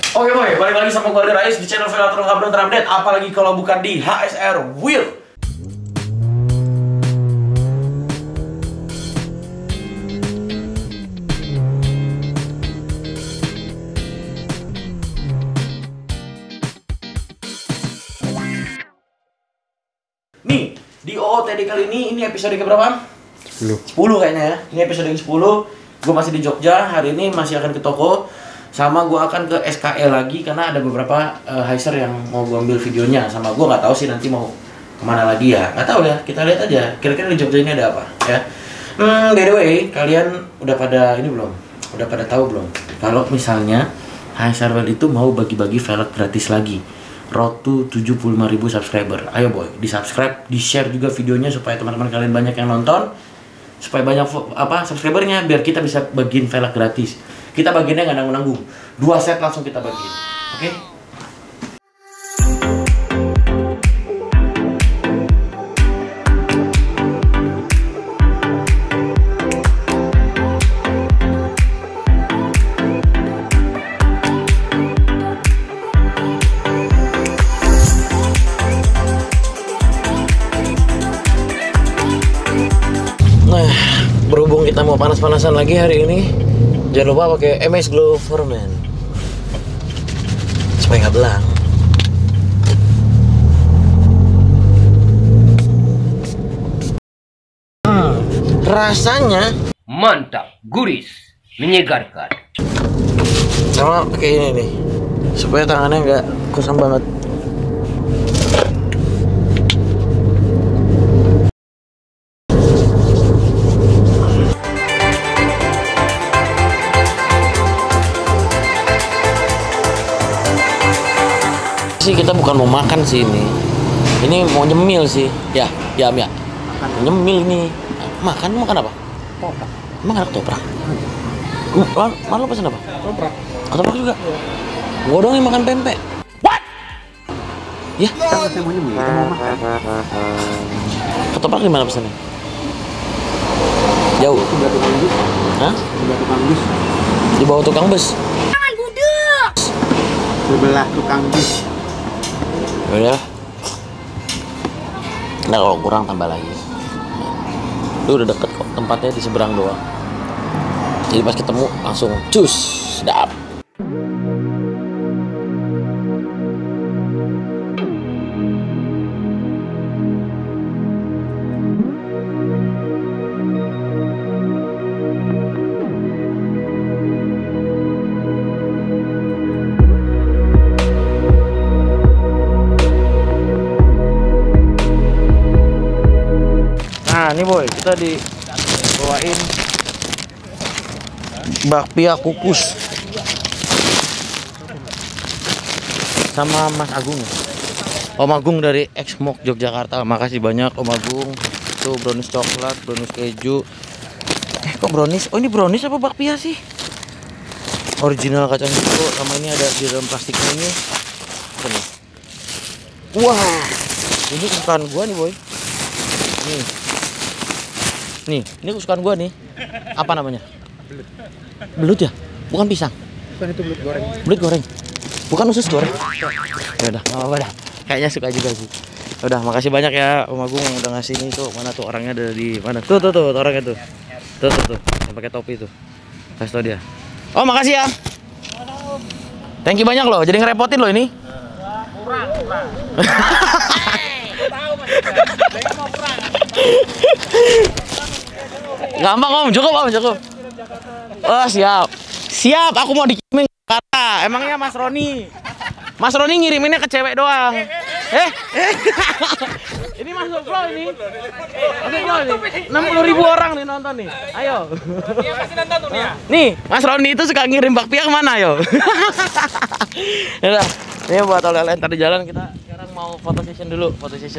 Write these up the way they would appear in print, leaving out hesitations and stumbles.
Oke boy, balik lagi sama gue Rais di channel Velator Kabel terupdate. Apalagi kalau bukan di HSR Wheel. Nih, di OOTD kali ini episode keberapa? 10 kayaknya ya. Ini episode ke-10. Gue masih di Jogja, hari ini masih akan ke toko. Sama gue akan ke SKE lagi karena ada beberapa Hiser yang mau gue ambil videonya. Sama gue nggak tahu sih nanti mau kemana lagi ya. Nggak tahu ya, kita lihat aja. Kira-kira di Jogja ini ada apa ya. By the way, kalian udah pada ini belum? Udah pada tahu belum? Kalau misalnya Hiser World itu mau bagi-bagi velg gratis lagi. Road to 75.000 subscriber. Ayo boy, di subscribe, di share juga videonya supaya teman-teman kalian banyak yang nonton, supaya banyak subscribernya, biar kita bisa bagiin velg gratis. Kita bagiannya nggak nanggung-nanggung, 2 set langsung kita bagiin, oke? Nah, berhubung kita mau panas-panasan lagi hari ini, jangan lupa pakai MS Glow Foreman supaya nggak belang. Rasanya mantap, gurih, menyegarkan. sama pakai ini nih, supaya tangannya nggak kusam banget. Sih kita bukan mau makan sih ini mau nyemil sih ya nyemil ini. Makan apa? Toprak. Emang ada ketoprak? Malu pesan apa? Ketoprak juga? Gua dong yang makan pempek. What? Ya? Kita masih mau nyemil, kita mau makan. Ketoprak gimana pesannya? Jauh? Sebelah tukang bus. Hah? Sebelah tukang bus. Di bawah tukang bus? Jangan budek. Sebelah tukang bus. Udah. Nah kalau kurang tambah lagi. Itu udah deket kok, tempatnya di seberang doang. Jadi pas ketemu langsung cus, sedap. Nah ini boy, kita dibawain bakpia kukus sama Mas Agung, Om Agung dari Exmok Yogyakarta. Makasih banyak Om Agung. Tuh brownies coklat, brownies keju. Kok brownies? Oh ini brownies apa bakpia sih? Original kacang hijau. Sama ini ada di dalam plastiknya ini. Apa nih? Wah, ini kesukaan gua nih boy. Nih, ini kesukaan gua nih. Apa namanya? Belut ya? Bukan pisang. Bukan itu belut goreng. Belut goreng. Bukan usus goreng. Ya udah, enggak apa-apa dah. Kayaknya suka juga sih. Udah, makasih banyak ya Om Agung yang udah ngasih ini tuh. Mana tuh orangnya ada di mana? Tuh orangnya tuh. Tuh. Yang pakai topi tuh. Kasih tau dia. Oh, makasih ya. Thank you banyak loh. Jadi ngerepotin loh ini. Kurang. Tahu Mas. Saya mau kurang. Gampang Om, cukup. Oh siap, aku mau dikirimin ke Jakarta. Emangnya Mas Roni ngiriminnya ke cewek doang. Ini masuk vlog ini. Masuk vlog nih. 60.000 orang nih nonton nih. Ayo. Iya pasti nonton tuh ya. Nih, Mas Roni itu suka ngirim bakpia kemana ayo? Yaudah, ini buat oleh-oleh ntar di jalan. Kita sekarang mau foto session dulu,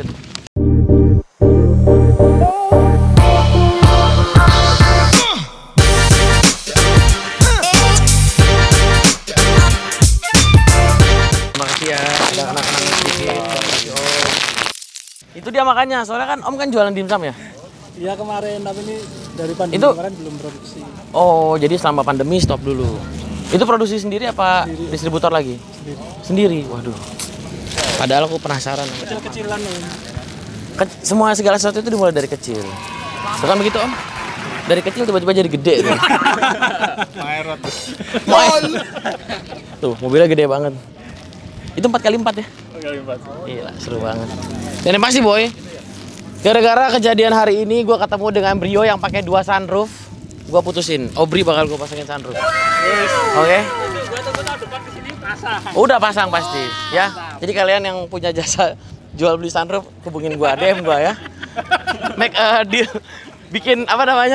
Makasih ya, ada anak-anak sedikit. Itu dia makanya, soalnya kan Om kan jualan dimsum ya? Iya kemarin, tapi ini dari pandemi Itu kemarin belum produksi. oh, jadi selama pandemi stop dulu. Itu produksi sendiri apa distributor lagi? Sendiri. Waduh. Padahal aku penasaran. Kecil-kecilan nih. Semua segala sesuatu itu dimulai dari kecil. Bukan begitu, Om? Dari kecil tiba-tiba jadi gede. Maerot. Tuh, mobilnya gede banget. Itu 4x4 ya? 4x4. Gila, seru banget. Dan yang pasti, Boy, gara-gara kejadian hari ini gue ketemu dengan Brio yang pakai 2 sunroof, gue putusin. Obri bakal gue pasangin sunroof. Oke? Udah pasang pasti, ya. Jadi kalian yang punya jasa jual beli sunroof, hubungin gue, DM gue ya. Make a deal. Bikin apa namanya?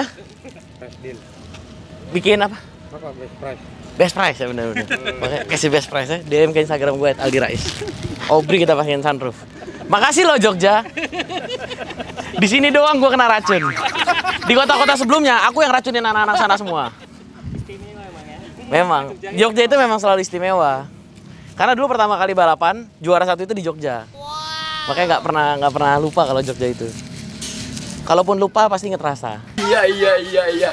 Bikin apa? Best price. Best price ya, bener-bener. Oke, kasih best price ya. DM ke Instagram gue @Aldi Rais. Obri kita pasangin sunroof. Makasih loh Jogja. Di sini doang gue kena racun. Di kota-kota sebelumnya aku yang racunin anak-anak sana semua. Memang Jogja itu memang selalu istimewa. Karena dulu pertama kali balapan juara 1 itu di Jogja. Makanya nggak pernah lupa kalau Jogja itu. Kalaupun lupa pasti inget rasa. Iya.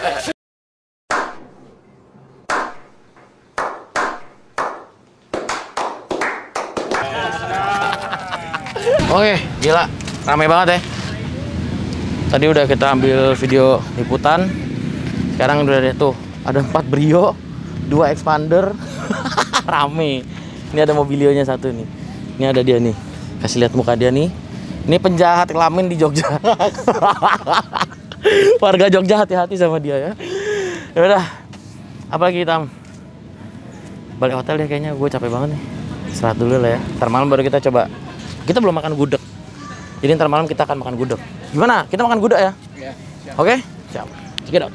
Oke, gila, ramai banget ya. Tadi udah kita ambil video liputan. Sekarang udah deh tuh, ada 4 Brio, 2 expander. Rame. Ini ada mobilionya 1 nih. Ini ada dia nih. Kasih lihat muka dia nih. Ini penjahat kelamin di Jogja. Warga Jogja hati-hati sama dia ya. Ya udah. Apalagi Tam? Balik hotel deh kayaknya, gue capek banget nih. Istirahat dulu lah ya. Ntar malam baru kita coba. Kita belum makan gudeg. Jadi ntar malam kita akan makan gudeg. Gimana? Kita makan gudeg ya? Iya. Oke? Siap. Check it out.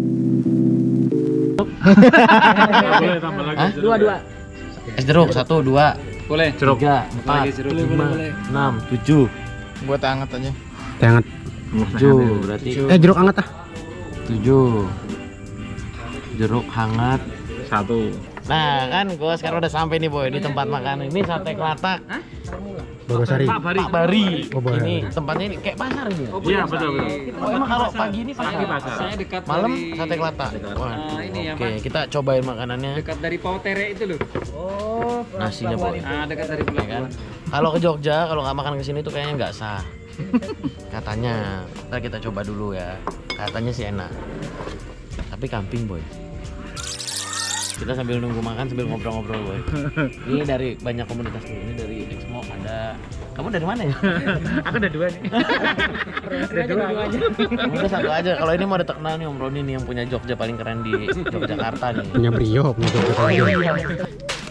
Boleh tambah lagi. 2. Es jeruk 1, 2. Boleh. Jeruk. 3, 4, 5, 6, 7. Buat hangat aja. Hangat. 7 berarti. Jeruk hangat ah. 7. Jeruk hangat 1. Nah kan gue sekarang udah sampai nih Boy di tempat makan. Ini sate kelatak Bogosari. Pak Bari. Oh, Bari. Ini tempatnya ini kayak pasar ini. Iya, betul. Oh, emang kalau pagi ini pasar? Saya dekat Malam dari sate kelatak. Waduh, ini ya, oke, kita cobain makanannya. dekat dari Pautere itu loh. Nasinya Boy. Ah, dekat dari Ya kan? Kalau ke Jogja kalau nggak makan ke sini tuh kayaknya nggak sah. Katanya. Ntar kita coba dulu ya. Katanya sih enak. Tapi camping Boy. Kita sambil nunggu makan sambil ngobrol-ngobrol Boy. Ini dari banyak komunitas nih. Ini dari Exmo ada. Kamu dari mana ya? Aku ada 2 nih. Ada 2 aja. Udah 1 aja. Kalau ini mau ada terkenal nih Om Roni nih yang punya Jogja paling keren di Yogyakarta nih. Punya Brio, punya Jogja.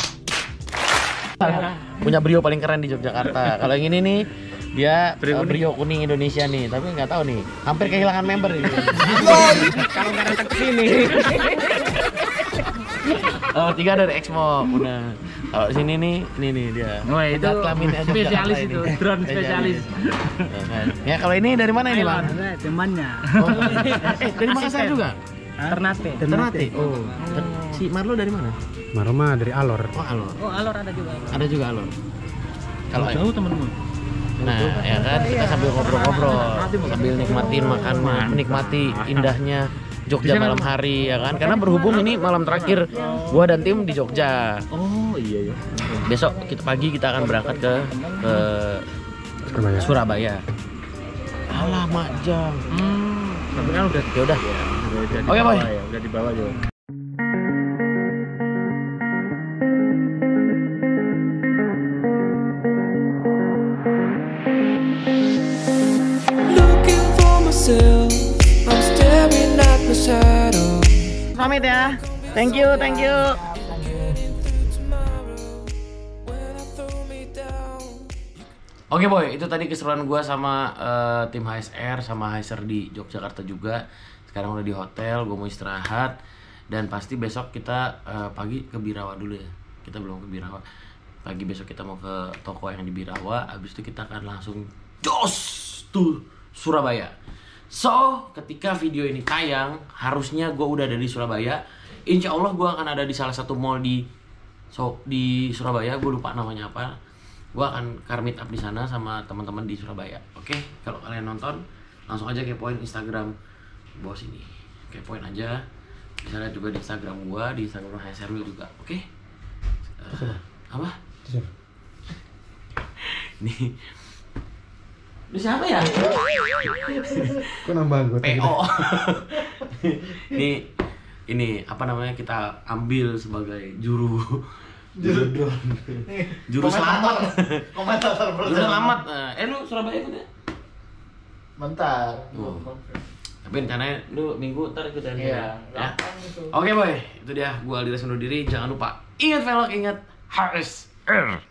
Punya Brio paling keren di Yogyakarta. Kalau yang ini nih dia Brio kuning Indonesia nih, tapi nggak tahu nih. Hampir kehilangan member ini. Kalau nggak datang ke sini. Oh, 3 dari Exmo. Udah. Kalau sini nih, ini nih dia. Wah, itu kelamin aja spesialis itu, drone spesialis. Ya, kalau ini dari mana ini, Bang? Temannya. Oh, dari Makassar juga? Ternate. Ternate. Oh. Si Marlo dari mana? Maroma dari Alor. Oh, Alor. Oh, Alor ada juga. Ada juga Alor. Kalau Jauh temenmu. Nah, ya kan kita sambil ngobrol-ngobrol, sambil nikmatin menikmati indahnya Jogja malam hari ya kan. Karena berhubung ini malam terakhir gua dan tim di Jogja. Oh iya. Besok pagi kita akan berangkat ke Surabaya. Alah, Majang. Tapi kan udah Ya udah. Oke, Boy. Udah dibawa ya. Looking for myself, I'm staring at the shadow. Pamit ya. Thank you. Oke Boy, itu tadi keseruan gue sama tim HSR sama HSR di Yogyakarta juga. Sekarang udah di hotel, gue mau istirahat. Dan pasti besok kita pagi ke Birawa dulu ya. Kita belum ke Birawa. Pagi besok kita mau ke toko yang di Birawa. Habis itu kita akan langsung jos tuh Surabaya. So, ketika video ini tayang, harusnya gue udah ada di Surabaya. Insya Allah gue akan ada di salah satu mall di Surabaya. Gue lupa namanya apa. Gue akan meet up di sana sama teman-teman di Surabaya. Oke, kalau kalian nonton, langsung aja kepoin Instagram bos ini. Kepoin aja. Bisa lihat juga di Instagram gua, di Instagram Haserul juga. Oke? Apa? Ini siapa ya? Kok nambah anggota? PO. Ini apa namanya, kita ambil sebagai juru selamat. Komentator Juru selamat. Lu Surabaya ikut ya? Bentar. Oh. Tapi rencananya lu minggu ntar ikutan Iya, ya. gampang itu. Oke boy, itu dia. Gua Aldi undur diri. Jangan lupa ingat velg, ingat HSR.